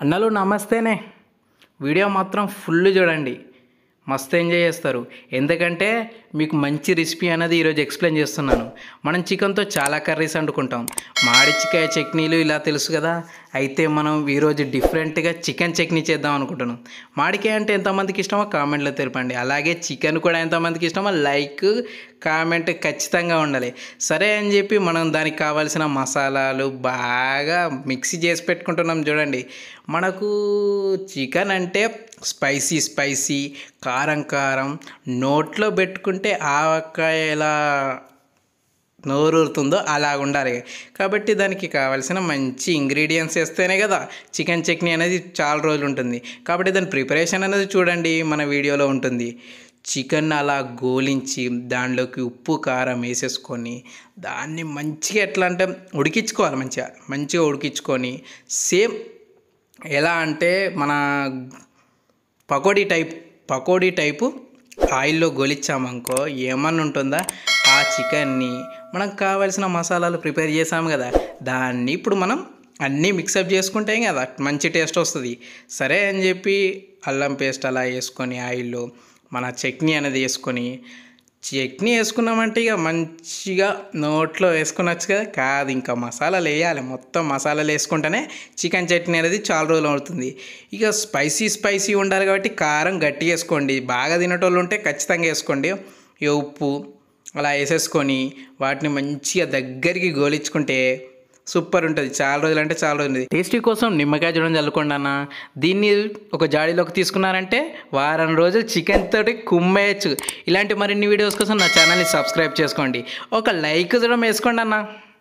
అన్నలు నమస్తేనే. వీడియో మాత్రం ఫుల్ చూడండి, మస్తు ఎంజాయ్ చేస్తారు. ఎందుకంటే మీకు మంచి రెసిపీ అనేది ఈరోజు ఎక్స్ప్లెయిన్ చేస్తున్నాను. మనం చికెన్తో చాలా కర్రీస్ వండుకుంటాం, మాడిచికాయ చట్నీలు ఇలా తెలుసు కదా. అయితే మనం ఈరోజు డిఫరెంట్గా చికెన్ చట్నీ చేద్దాం అనుకుంటున్నాం. మాడికాయ అంటే ఎంతమందికి ఇష్టమో కామెంట్లో తెలపండి. అలాగే చికెన్ కూడా ఎంతమందికి ఇష్టమో లైక్ కామెంట్ ఖచ్చితంగా ఉండాలి. సరే అని చెప్పి మనం దానికి కావాల్సిన మసాలాలు బాగా మిక్సీ చేసి పెట్టుకుంటున్నాం. చూడండి, మనకు చికెన్ అంటే స్పైసీ కారం కారం నోట్లో పెట్టుకుంటే ఆవకాయ ఎలా నోరూరుతుందో అలా ఉండాలి. కాబట్టి దానికి కావాల్సిన మంచి ఇంగ్రీడియంట్స్ వేస్తేనే కదా చికెన్ చట్నీ అనేది చాలా రోజులు ఉంటుంది. కాబట్టి దాని ప్రిపరేషన్ అనేది చూడండి, మన వీడియోలో ఉంటుంది. చికెన్ అలా గోలించి దానిలోకి ఉప్పు కారం వేసేసుకొని దాన్ని మంచిగా ఎట్లా అంటే ఉడికించుకోవాలి. మంచిగా ఉడికించుకొని సేమ్ ఎలా అంటే మన పకోడీ టైపు ఆయిల్లో గొలిచ్చామనుకో ఏమన్నా ఉంటుందా. ఆ చికెన్ని మనకు కావాల్సిన మసాలాలు ప్రిపేర్ చేసాము కదా, దాన్ని ఇప్పుడు మనం అన్నీ మిక్సప్ చేసుకుంటాం కదా, మంచి టేస్ట్ వస్తుంది. సరే అని చెప్పి అల్లం పేస్ట్ అలా వేసుకొని ఆయిల్లో మన చట్నీ అనేది వేసుకున్నామంటే ఇక మంచిగా నోట్లో వేసుకునొచ్చు కదా. కాదు, ఇంకా మసాలాలు వేయాలి. మొత్తం మసాలాలు వేసుకుంటేనే చికెన్ చట్నీ అనేది చాలా రోజులు అవుతుంది. ఇక స్పైసీ ఉండాలి కాబట్టి కారం గట్టిగా వేసుకోండి. బాగా తినేటోళ్ళు ఉంటే ఖచ్చితంగా వేసుకోండి. ఇక ఉప్పు అలా వేసేసుకొని వాటిని మంచిగా దగ్గరికి గోలించుకుంటే సూపర్ ఉంటుంది. చాలా రోజులు అంటే చాలా రోజులు. టేస్టీ కోసం నిమ్మకాయ చూడడం చల్లుకోండి అన్న. దీన్ని ఒక జాడీలోకి తీసుకున్నారంటే వారం రోజులు చికెన్ తోటి కుమ్మేయచ్చు. ఇలాంటి మరిన్ని వీడియోస్ కోసం నా ఛానల్ని సబ్స్క్రైబ్ చేసుకోండి. ఒక లైక్ చూడడం వేసుకోండి అన్న.